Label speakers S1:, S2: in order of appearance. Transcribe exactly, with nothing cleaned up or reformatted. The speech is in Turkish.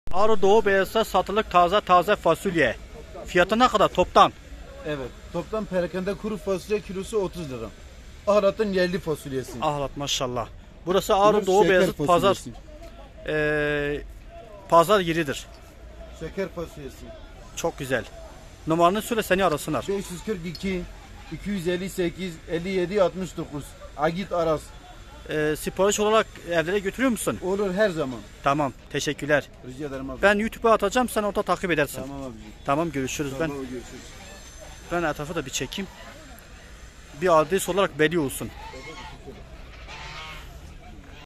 S1: Ağrı Doğu Beyazıt'ta satılık taze taze fasulye. Fiyatı ne kadar toptan?
S2: Evet. Toplam perakende kuru fasulye kilosu otuz lira. Ahlat'ın yerli fasulyesi.
S1: Ahlat maşallah. Burası Ağrı
S2: Bunun
S1: Doğu
S2: şeker
S1: Beyazıt pazar
S2: fasulyesi.
S1: eee pazar yeridir.
S2: Şeker fasulyesi.
S1: Çok güzel. Numaranı söyle, seni arasınlar.
S2: beş yüz kırk iki iki yüz elli sekiz elli yedi altmış dokuz. Agit Aras.
S1: Eee sipariş olarak evlere götürüyor musun?
S2: Olur her zaman.
S1: Tamam, teşekkürler.
S2: Rica ederim abi.
S1: Ben YouTube'a atacağım, sen orada takip edersin.
S2: Tamam abiciğim.
S1: Tamam, görüşürüz.
S2: Tamam,
S1: Ben
S2: görüşürüz.
S1: ben etrafı da bir çekeyim. Bir adres olarak belli olsun.